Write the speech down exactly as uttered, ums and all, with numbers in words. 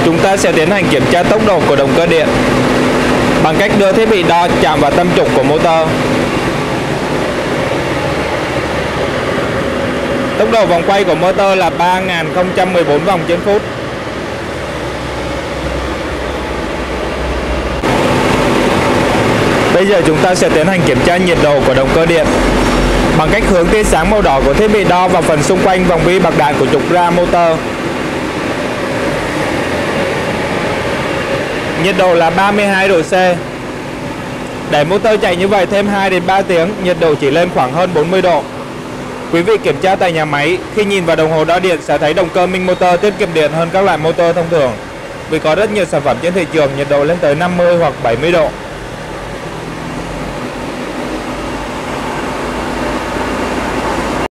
Chúng ta sẽ tiến hành kiểm tra tốc độ của động cơ điện bằng cách đưa thiết bị đo chạm vào tâm trục của motor. Tốc độ vòng quay của motor là ba nghìn không trăm mười bốn vòng trên phút. Bây giờ chúng ta sẽ tiến hành kiểm tra nhiệt độ của động cơ điện bằng cách hướng tia sáng màu đỏ của thiết bị đo vào phần xung quanh vòng bi bạc đạn của trục ra motor. Nhiệt độ là ba mươi hai độ C. Để motor chạy như vậy thêm hai đến ba tiếng, nhiệt độ chỉ lên khoảng hơn bốn mươi độ. Quý vị kiểm tra tại nhà máy, khi nhìn vào đồng hồ đo điện sẽ thấy động cơ Minh Motor tiết kiệm điện hơn các loại motor thông thường, vì có rất nhiều sản phẩm trên thị trường nhiệt độ lên tới năm mươi hoặc bảy mươi độ.